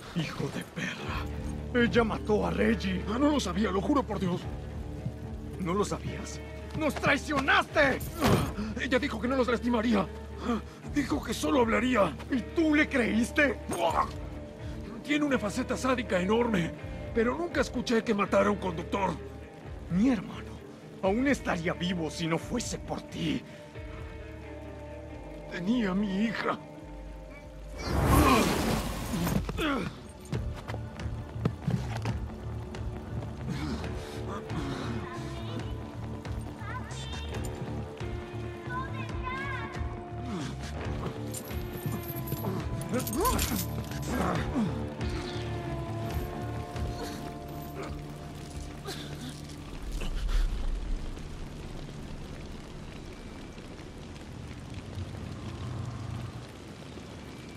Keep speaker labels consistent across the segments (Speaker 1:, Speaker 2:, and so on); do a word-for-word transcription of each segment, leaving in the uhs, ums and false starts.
Speaker 1: Hijo de perra. Ella mató a Reggie.
Speaker 2: Ah, no lo sabía, lo juro por Dios.
Speaker 1: ¿No lo sabías? ¡Nos traicionaste!
Speaker 2: Ah, ella dijo que no nos lastimaría. Ah, dijo que solo hablaría.
Speaker 1: ¿Y tú le creíste?
Speaker 2: ¡Buah! Tiene una faceta sádica enorme, pero nunca escuché que matara a un conductor.
Speaker 1: Mi hermano aún estaría vivo si no fuese por ti.
Speaker 2: Tenía a mi hija.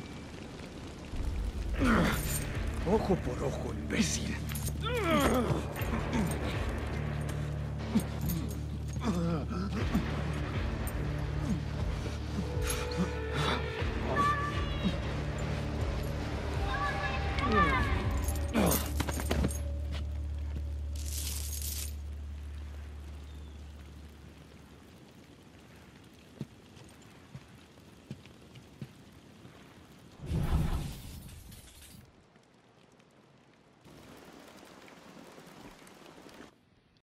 Speaker 1: Ojo por ojo, imbécil.